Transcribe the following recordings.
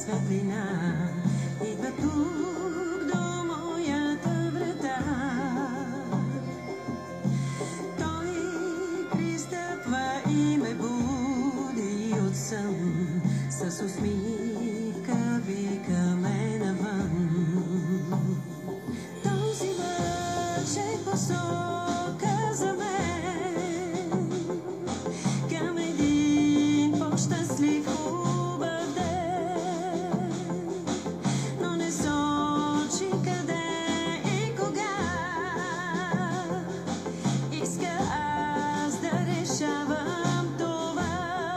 светлина идва тук до моята врата. Той пристъпва и ме буди от сън, с усмивка вика ме навън. Този мъж е посока за мен към един по-щастлив хубав ден, но не сочи къде и кога. Иска аз да решавам това.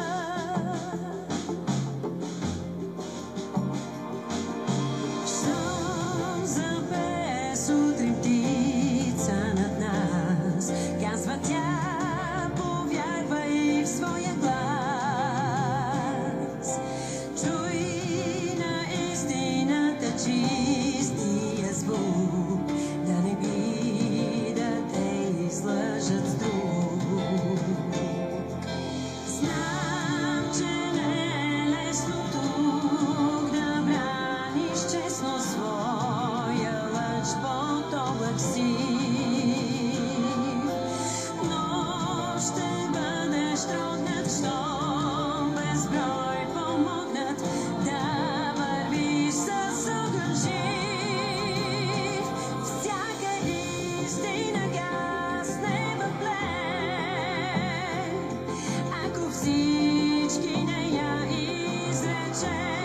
Щом запее сутрин птица над нас, казва тя, повярвай в своя глас. Чуй наистината чистия звук, да не би да те излъжат с друг. Знам, че не е лесно тук да браниш честно своя лъч под облак си, но ще бъдеш трогнат, щом безброй помогнат да вървиш с огън жив. Всяка истина гасне в плен, ако всички не я изречем.